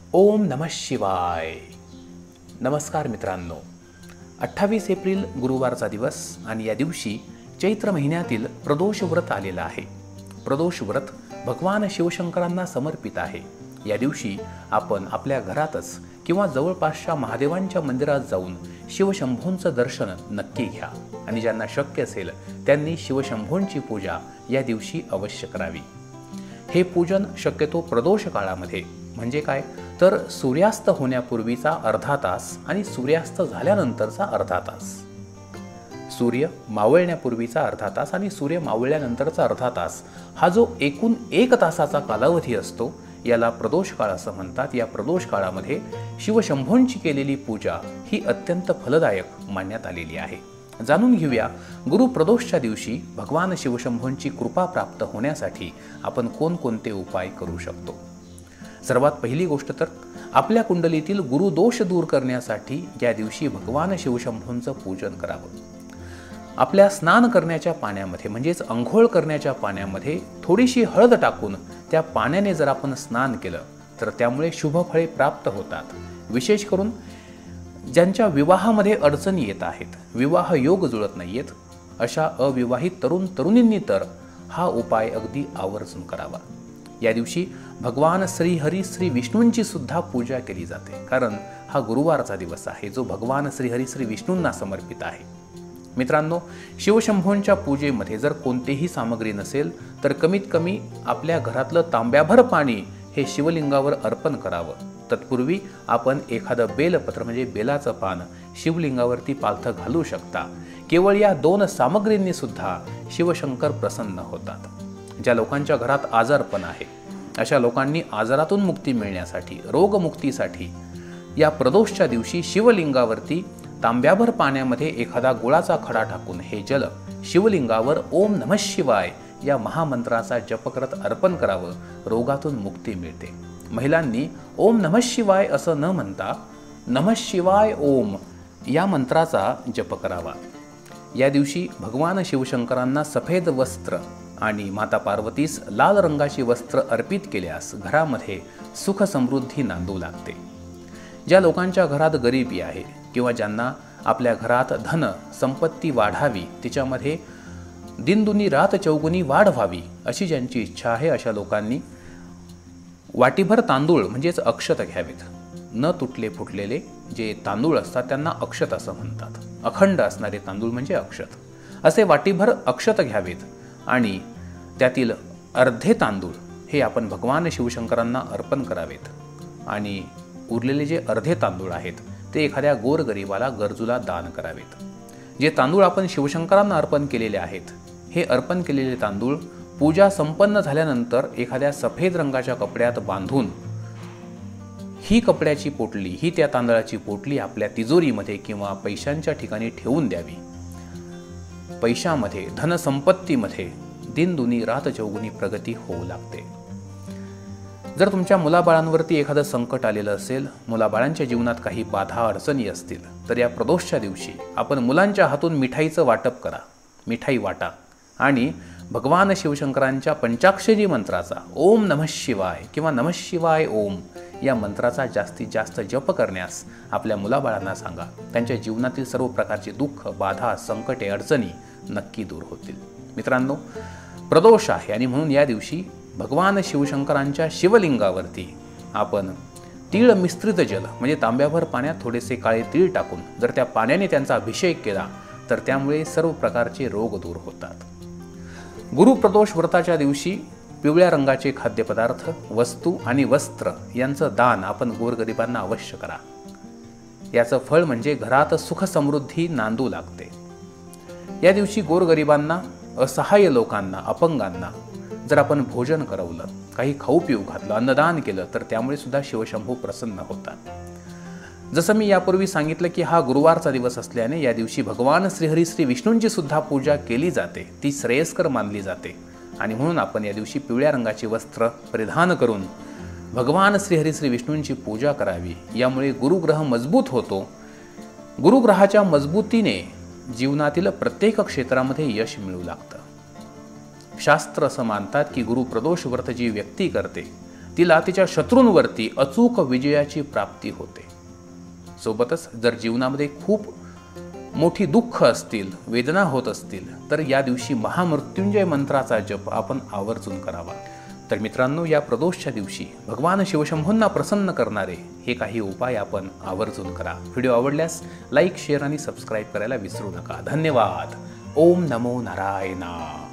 ओम नमः शिवाय. नमस्कार मित्रांनो. 28 एप्रिल गुरुवारचा दिवस आणि या दिवशी चैत्र महिन्यातील प्रदोष व्रत आलेलं आहे. प्रदोष व्रत भगवान शिवशंकरांना समर्पित आहे. या दिवशी आपण आपल्या घरातच किंवा जवळपासच्या महादेवांच्या मंदिरात जाऊन शिवशंभूंचं दर्शन नक्की घ्या आणि ज्यांना शक्य असेल त्यांनी शिवशंभूंची पूजा या दिवशी अवश्य करावी. हे पूजन शक्यतो प्रदोष काळामध्ये म्हणजे काय तर सूर्यास्त होण्यापूर्वीचा अर्धा तास आणि सूर्यास्त झाल्यानंतरचा अर्धा तास, सूर्य मावळण्यापूर्वीचा अर्धा तास आणि सूर्य मावळल्यानंतरचा अर्धा तास हा जो एकूण 1 तासाचा कालावधी असतो याला प्रदोष काळ असं म्हणतात. या प्रदोष काळामध्ये शिवशंभूंची केलेली पूजा ही अत्यंत फलदायक मानण्यात आलेली आहे. जाणून घेऊया गुरुप्रदोषच्या दिवशी भगवान शिवशंभूंची कृपा प्राप्त होण्यासाठी आपण कोणकोणते उपाय करू शकतो. सर्वात पहिली गोष्ट तर आपल्या कुंडलीतील गुरुदोष दूर करण्यासाठी या दिवशी भगवान शिवशंभूंचं पूजन करावं. आपल्या स्नान करण्याच्या पाण्यामध्ये म्हणजेच अंघोळ करण्याच्या पाण्यामध्ये थोडीशी हळद टाकून त्या पाण्याने जर आपण स्नान केलं तर त्यामुळे शुभफळे प्राप्त होतात. विशेष करून ज्यांच्या विवाहामध्ये अडचणी येत आहेत, विवाह योग जुळत नाहीयेत, अशा अविवाहित तरुण तरुणींनी तर हा उपाय अगदी आवर्जून करावा. या दिवशी भगवान श्रीहरी श्री विष्णूंची सुद्धा पूजा केली जाते, कारण हा गुरुवारचा दिवस आहे जो भगवान श्रीहरी श्री विष्णूंना समर्पित आहे. मित्रांनो, शिवशंभूंच्या पूजेमध्ये जर कोणतीही सामग्री नसेल तर कमीत कमी आपल्या घरातलं तांब्याभर पाणी हे शिवलिंगावर अर्पण करावं. तत्पूर्वी आपण एखादं बेलपत्र म्हणजे बेलाचं पान शिवलिंगावरती पालथं घालू शकता. केवळ या 2 सामग्रींनी सुद्धा शिवशंकर प्रसन्न होतात. ज्या लोकांच्या घरात आजारपण आहे अशा लोकांनी आजारातून मुक्ती मिळण्यासाठी, रोगमुक्तीसाठी या प्रदोषच्या दिवशी शिवलिंगावरती तांब्याभर पाण्यामध्ये एखादा गुळाचा खडा टाकून हे जल शिवलिंगावर ओम नमः शिवाय या महामंत्राचा जप करत अर्पण करावं. रोगातून मुक्ती मिळते. महिलांनी ओम नमः शिवाय असं न म्हणता नमः शिवाय ओम या मंत्राचा जप करावा. या दिवशी भगवान शिवशंकरांना सफेद वस्त्र आणि माता पार्वतीस लाल रंगाची वस्त्र अर्पित केल्यास घरामध्ये सुख समृद्धी नांदू लागते. ज्या लोकांच्या घरात गरिबी आहे किंवा ज्यांना आपल्या घरात धन संपत्ती वाढावी, तिच्यामध्ये दिनदुनी रात चौगुनी वाढ व्हावी अशी ज्यांची इच्छा आहे अशा लोकांनी वाटीभर तांदूळ म्हणजेच अक्षत घ्यावेत. न तुटले फुटलेले जे तांदूळ असतात त्यांना अक्षत असं म्हणतात. अखंड असणारे तांदूळ म्हणजे अक्षत. असे वाटीभर अक्षत घ्यावेत आणि त्यातील अर्धे तांदूळ हे आपण भगवान शिवशंकरांना अर्पण करावेत आणि उरलेले जे अर्धे तांदूळ आहेत ते एखाद्या गोरगरिबाला गरजूला दान करावेत. जे तांदूळ आपण शिवशंकरांना अर्पण केलेले आहेत हे अर्पण केलेले तांदूळ पूजा संपन्न झाल्यानंतर एखाद्या सफेद रंगाच्या कपड्यात बांधून ही कपड्याची पोटली, ही त्या तांदळाची पोटली आपल्या तिजोरीमध्ये किंवा पैशांच्या ठिकाणी ठेवून द्यावी. पैशामध्ये, धनसंपत्तीमध्ये दिनदुनी रात चौगुनी प्रगती होऊ लागते. जर तुमच्या मुलाबाळांवरती एखादं संकट आलेलं असेल, मुलाबाळांच्या जीवनात काही बाधा अडचणी असतील तर या प्रदोषच्या दिवशी आपण मुलांच्या हातून मिठाईचं वाटप करा, मिठाई वाटा आणि भगवान शिवशंकरांच्या पंचाक्षरी मंत्राचा ओम नमः शिवाय किंवा नमः शिवाय ओम या मंत्राचा जास्तीत जास्त जप करण्यास आपल्या मुलाबाळांना सांगा. त्यांच्या जीवनातील सर्व प्रकारचे दुःख, बाधा, संकटे, अडचणी नक्की दूर होतील. मित्रांनो, प्रदोष आहे आणि म्हणून या दिवशी भगवान शिवशंकरांच्या शिवलिंगावरती आपण तीळ मिश्रित जल म्हणजे तांब्याभर पाण्यात थोडेसे काळे तीळ टाकून जर त्या पाण्याने त्यांचा अभिषेक केला तर त्यामुळे सर्व प्रकारचे रोग दूर होतात. गुरुप्रदोष व्रताच्या दिवशी पिवळ्या रंगाचे खाद्यपदार्थ, वस्तू आणि वस्त्र यांचं दान आपण गोरगरिबांना अवश्य करा. याचं फळ म्हणजे घरात सुख समृद्धी नांदू लागते. या दिवशी गोरगरिबांना, असहाय्य लोकांना, अपंगांना जर आपण भोजन करवलं, काही खाऊ पिऊ घातलं, अन्नदान केलं तर त्यामुळे सुद्धा शिवशंभू प्रसन्न होतात. जसं मी यापूर्वी सांगितलं की हा गुरुवारचा दिवस असल्याने या दिवशी भगवान श्रीहरी श्री विष्णूंची सुद्धा पूजा केली जाते, ती श्रेयस्कर मानली जाते आणि म्हणून आपण या दिवशी पिवळ्या रंगाची वस्त्र परिधान करून भगवान श्रीहरी श्री विष्णूंची पूजा करावी. यामुळे गुरुग्रह मजबूत होतो. गुरुग्रहाच्या मजबूतीने जीवनातील प्रत्येक क्षेत्रामध्ये यश मिळू लागतं. शास्त्र असं मानतात की गुरुप्रदोष व्रत जी व्यक्ती करते तिला तिच्या शत्रूंवरती अचूक विजयाची प्राप्ती होते. सोबतच जर जीवनामध्ये खूप मोठी दुःख असतील, वेदना होत असतील, तर या दिवशी महामृत्युंजय मंत्राचा जप आपण आवर्जून करावा. तर मित्रांनो, या प्रदोषच्या दिवशी भगवान शिवशंभूंना प्रसन्न करणारे हे काही उपाय आपण आवर्जून करा. व्हिडिओ आवडल्यास लाईक, शेअर आणि सबस्क्राईब करायला विसरू नका. धन्यवाद. ओम नमो नारायणा.